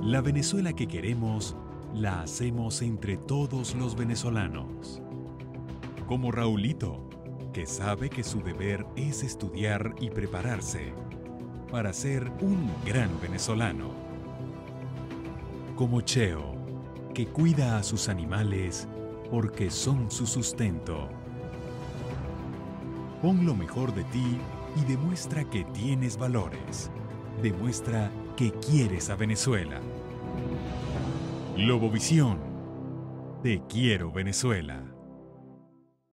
La Venezuela que queremos, la hacemos entre todos los venezolanos. Como Raulito, que sabe que su deber es estudiar y prepararse para ser un gran venezolano. Como Cheo, que cuida a sus animales porque son su sustento. Pon lo mejor de ti y demuestra que tienes valores. Demuestra que quieres a Venezuela. Globovisión. Te quiero, Venezuela.